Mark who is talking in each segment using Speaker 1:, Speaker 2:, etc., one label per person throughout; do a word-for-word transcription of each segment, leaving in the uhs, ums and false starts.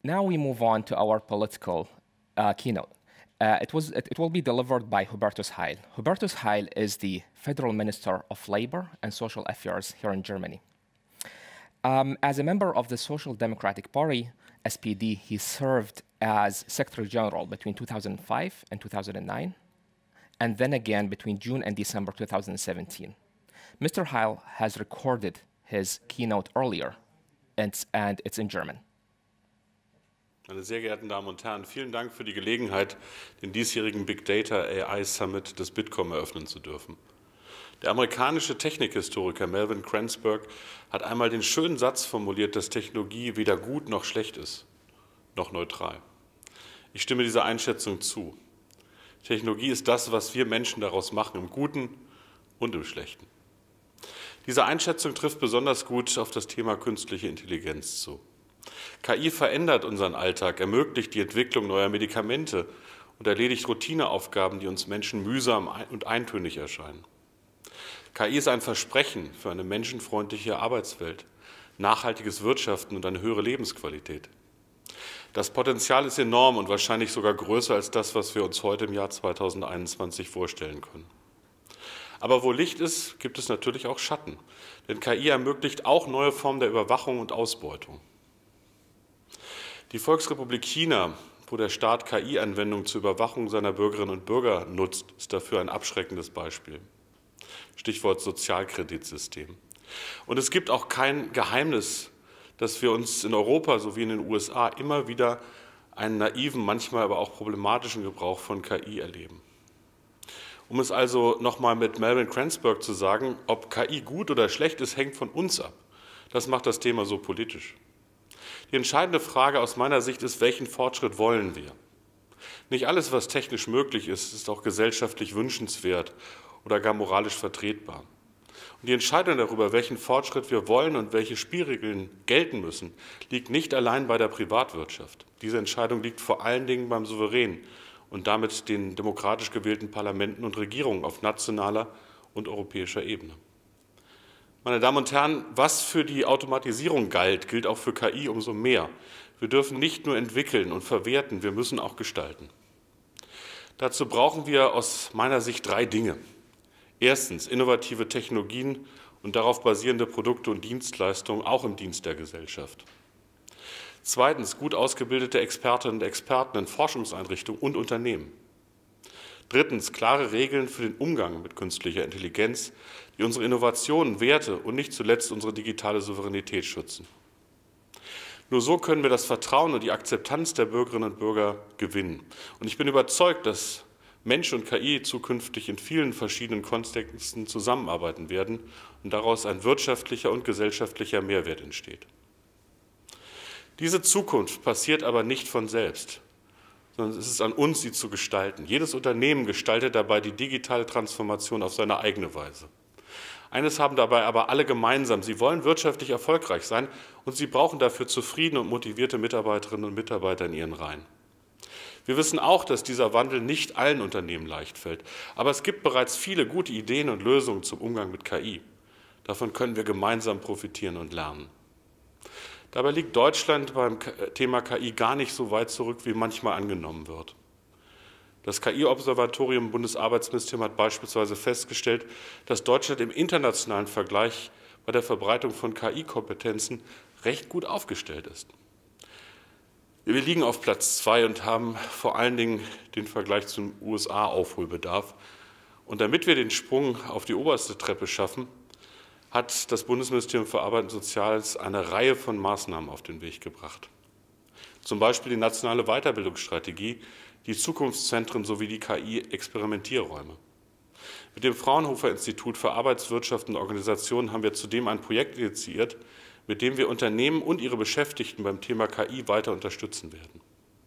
Speaker 1: Now we move on to our political uh, keynote. Uh, it, was, it, it will be delivered by Hubertus Heil. Hubertus Heil is the Federal Minister of Labor and Social Affairs here in Germany. Um, as a member of the Social Democratic Party, S P D, he served as Secretary General between two thousand five and two thousand nine, and then again between June and December two thousand seventeen. Mister Heil has recorded his keynote earlier, and, and it's in German.
Speaker 2: Meine sehr geehrten Damen und Herren, vielen Dank für die Gelegenheit, den diesjährigen Big Data A I Summit des Bitkom eröffnen zu dürfen. Der amerikanische Technikhistoriker Melvin Kranzberg hat einmal den schönen Satz formuliert, dass Technologie weder gut noch schlecht ist, noch neutral. Ich stimme dieser Einschätzung zu. Technologie ist das, was wir Menschen daraus machen, im Guten und im Schlechten. Diese Einschätzung trifft besonders gut auf das Thema künstliche Intelligenz zu. K I verändert unseren Alltag, ermöglicht die Entwicklung neuer Medikamente und erledigt Routineaufgaben, die uns Menschen mühsam und eintönig erscheinen. K I ist ein Versprechen für eine menschenfreundliche Arbeitswelt, nachhaltiges Wirtschaften und eine höhere Lebensqualität. Das Potenzial ist enorm und wahrscheinlich sogar größer als das, was wir uns heute im Jahr zweitausendeinundzwanzig vorstellen können. Aber wo Licht ist, gibt es natürlich auch Schatten, denn K I ermöglicht auch neue Formen der Überwachung und Ausbeutung. Die Volksrepublik China, wo der Staat K I-Anwendungen zur Überwachung seiner Bürgerinnen und Bürger nutzt, ist dafür ein abschreckendes Beispiel. Stichwort Sozialkreditsystem. Und es gibt auch kein Geheimnis, dass wir uns in Europa sowie in den U S A immer wieder einen naiven, manchmal aber auch problematischen Gebrauch von K I erleben. Um es also nochmal mit Melvin Kranzberg zu sagen, ob K I gut oder schlecht ist, hängt von uns ab. Das macht das Thema so politisch. Die entscheidende Frage aus meiner Sicht ist, welchen Fortschritt wollen wir? Nicht alles, was technisch möglich ist, ist auch gesellschaftlich wünschenswert oder gar moralisch vertretbar. Und die Entscheidung darüber, welchen Fortschritt wir wollen und welche Spielregeln gelten müssen, liegt nicht allein bei der Privatwirtschaft. Diese Entscheidung liegt vor allen Dingen beim Souverän und damit den demokratisch gewählten Parlamenten und Regierungen auf nationaler und europäischer Ebene. Meine Damen und Herren, was für die Automatisierung galt, gilt auch für K I umso mehr. Wir dürfen nicht nur entwickeln und verwerten, wir müssen auch gestalten. Dazu brauchen wir aus meiner Sicht drei Dinge. Erstens innovative Technologien und darauf basierende Produkte und Dienstleistungen, auch im Dienst der Gesellschaft. Zweitens gut ausgebildete Expertinnen und Experten in Forschungseinrichtungen und Unternehmen. Drittens klare Regeln für den Umgang mit künstlicher Intelligenz, die unsere Innovationen, Werte und nicht zuletzt unsere digitale Souveränität schützen. Nur so können wir das Vertrauen und die Akzeptanz der Bürgerinnen und Bürger gewinnen. Und ich bin überzeugt, dass Mensch und K I zukünftig in vielen verschiedenen Kontexten zusammenarbeiten werden und daraus ein wirtschaftlicher und gesellschaftlicher Mehrwert entsteht. Diese Zukunft passiert aber nicht von selbst, sondern es ist an uns, sie zu gestalten. Jedes Unternehmen gestaltet dabei die digitale Transformation auf seine eigene Weise. Eines haben dabei aber alle gemeinsam: Sie wollen wirtschaftlich erfolgreich sein und sie brauchen dafür zufriedene und motivierte Mitarbeiterinnen und Mitarbeiter in ihren Reihen. Wir wissen auch, dass dieser Wandel nicht allen Unternehmen leicht fällt. Aber es gibt bereits viele gute Ideen und Lösungen zum Umgang mit K I. Davon können wir gemeinsam profitieren und lernen. Dabei liegt Deutschland beim Thema K I gar nicht so weit zurück, wie manchmal angenommen wird. Das K I-Observatorium im Bundesarbeitsministerium hat beispielsweise festgestellt, dass Deutschland im internationalen Vergleich bei der Verbreitung von K I-Kompetenzen recht gut aufgestellt ist. Wir liegen auf Platz zwei und haben vor allen Dingen den Vergleich zum U S A Aufholbedarf. Und damit wir den Sprung auf die oberste Treppe schaffen, hat das Bundesministerium für Arbeit und Soziales eine Reihe von Maßnahmen auf den Weg gebracht. Zum Beispiel die nationale Weiterbildungsstrategie, die Zukunftszentren sowie die K I-Experimentierräume. Mit dem Fraunhofer Institut für Arbeitswirtschaft und Organisation haben wir zudem ein Projekt initiiert, mit dem wir Unternehmen und ihre Beschäftigten beim Thema K I weiter unterstützen werden.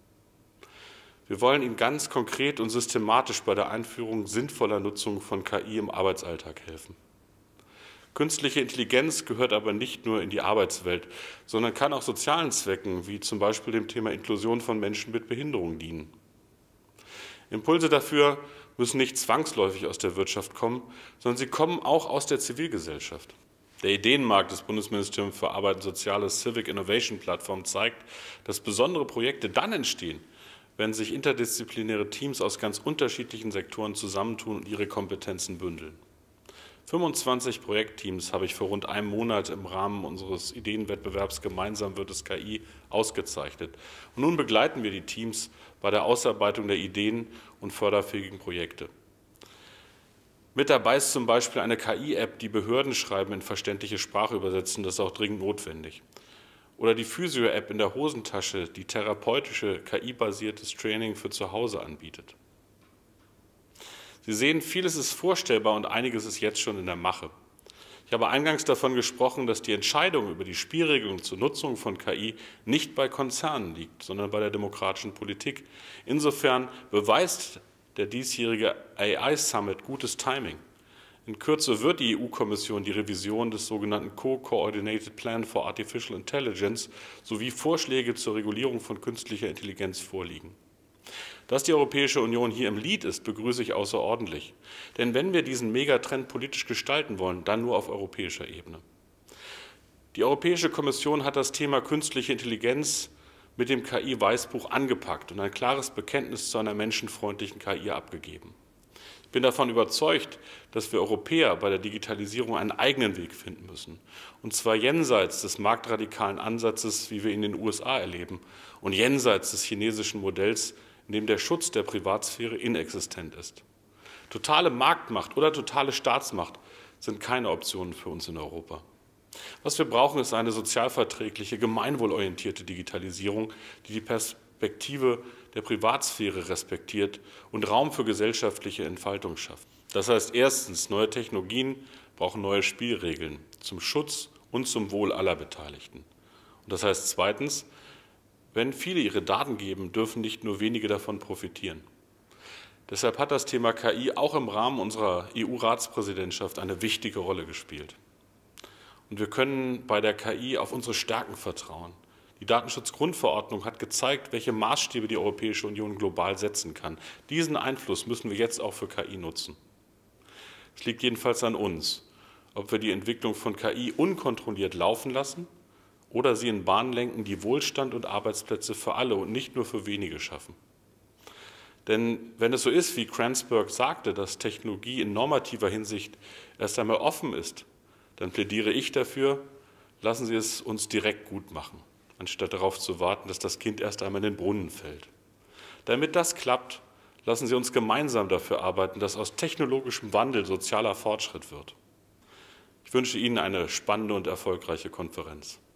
Speaker 2: Wir wollen Ihnen ganz konkret und systematisch bei der Einführung sinnvoller Nutzung von K I im Arbeitsalltag helfen. Künstliche Intelligenz gehört aber nicht nur in die Arbeitswelt, sondern kann auch sozialen Zwecken, wie zum Beispiel dem Thema Inklusion von Menschen mit Behinderung, dienen. Impulse dafür müssen nicht zwangsläufig aus der Wirtschaft kommen, sondern sie kommen auch aus der Zivilgesellschaft. Der Ideenmarkt des Bundesministeriums für Arbeit und Soziales Civic Innovation Plattform zeigt, dass besondere Projekte dann entstehen, wenn sich interdisziplinäre Teams aus ganz unterschiedlichen Sektoren zusammentun und ihre Kompetenzen bündeln. fünfundzwanzig Projektteams habe ich vor rund einem Monat im Rahmen unseres Ideenwettbewerbs Gemeinsam wird es K I ausgezeichnet. Und nun begleiten wir die Teams bei der Ausarbeitung der Ideen und förderfähigen Projekte. Mit dabei ist zum Beispiel eine K I-App, die Behördenschreiben in verständliche Sprache übersetzen, das ist auch dringend notwendig. Oder die Physio-App in der Hosentasche, die therapeutische, K I-basiertes Training für zu Hause anbietet. Sie sehen, vieles ist vorstellbar und einiges ist jetzt schon in der Mache. Ich habe eingangs davon gesprochen, dass die Entscheidung über die Spielregeln zur Nutzung von K I nicht bei Konzernen liegt, sondern bei der demokratischen Politik. Insofern beweist der diesjährige A I-Summit gutes Timing. In Kürze wird die E U-Kommission die Revision des sogenannten Co-Coordinated Plan for Artificial Intelligence sowie Vorschläge zur Regulierung von künstlicher Intelligenz vorlegen. Dass die Europäische Union hier im Lead ist, begrüße ich außerordentlich. Denn wenn wir diesen Megatrend politisch gestalten wollen, dann nur auf europäischer Ebene. Die Europäische Kommission hat das Thema künstliche Intelligenz mit dem K I-Weißbuch angepackt und ein klares Bekenntnis zu einer menschenfreundlichen K I abgegeben. Ich bin davon überzeugt, dass wir Europäer bei der Digitalisierung einen eigenen Weg finden müssen. Und zwar jenseits des marktradikalen Ansatzes, wie wir ihn in den U S A erleben, und jenseits des chinesischen Modells, in dem der Schutz der Privatsphäre inexistent ist. Totale Marktmacht oder totale Staatsmacht sind keine Optionen für uns in Europa. Was wir brauchen, ist eine sozialverträgliche, gemeinwohlorientierte Digitalisierung, die die Perspektive der Privatsphäre respektiert und Raum für gesellschaftliche Entfaltung schafft. Das heißt erstens, neue Technologien brauchen neue Spielregeln zum Schutz und zum Wohl aller Beteiligten. Und das heißt zweitens, wenn viele ihre Daten geben, dürfen nicht nur wenige davon profitieren. Deshalb hat das Thema K I auch im Rahmen unserer E U-Ratspräsidentschaft eine wichtige Rolle gespielt. Und wir können bei der K I auf unsere Stärken vertrauen. Die Datenschutzgrundverordnung hat gezeigt, welche Maßstäbe die Europäische Union global setzen kann. Diesen Einfluss müssen wir jetzt auch für K I nutzen. Es liegt jedenfalls an uns, ob wir die Entwicklung von K I unkontrolliert laufen lassen oder sie in Bahnen lenken, die Wohlstand und Arbeitsplätze für alle und nicht nur für wenige schaffen. Denn wenn es so ist, wie Cransberg sagte, dass Technologie in normativer Hinsicht erst einmal offen ist, dann plädiere ich dafür, lassen Sie es uns direkt gut machen, anstatt darauf zu warten, dass das Kind erst einmal in den Brunnen fällt. Damit das klappt, lassen Sie uns gemeinsam dafür arbeiten, dass aus technologischem Wandel sozialer Fortschritt wird. Ich wünsche Ihnen eine spannende und erfolgreiche Konferenz.